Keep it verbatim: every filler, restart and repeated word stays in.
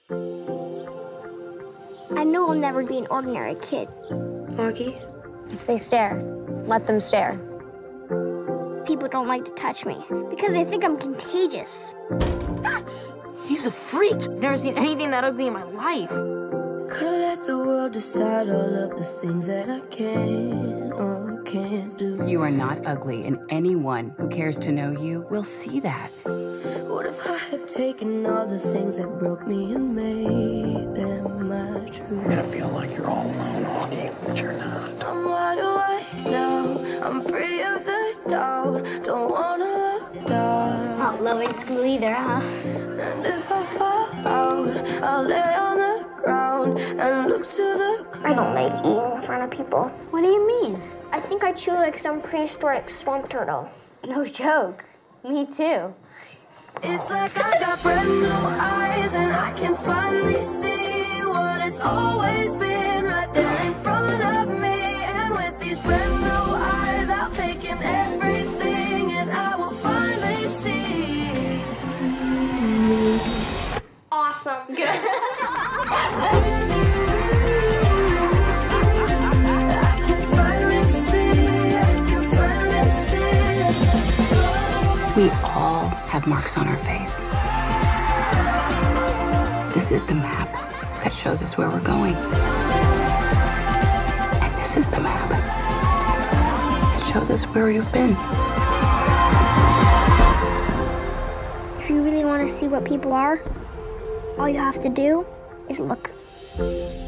I know I'll never be an ordinary kid. Augie, if they stare, let them stare. People don't like to touch me because they think I'm contagious. He's a freak. Never seen anything that ugly in my life. Could've let the world decide all of the things that I can or can't do. You are not ugly, and anyone who cares to know you will see that. What if I had taken all the things that broke me and made them my truth? You're gonna feel like you're all alone, Augie, but you're not. I'm wide awake now. I'm free of the doubt. Don't wanna look down. Not loving school either, huh? And if I fall out, I'll lay on the ground and look to the clouds. I don't like eating in front of people. What do you mean? I think I chew like some prehistoric swamp turtle. No joke. Me too. It's like I got brand new eyes and I can finally see what it's always been right there in front of me. And with these brand new eyes, I'll take in everything and I will finally see. Awesome. Good. I can finally see, I can finally see. We all have marks on our face. This is the map that shows us where we're going. And this is the map that shows us where you've been. If you really want to see what people are, all you have to do is look.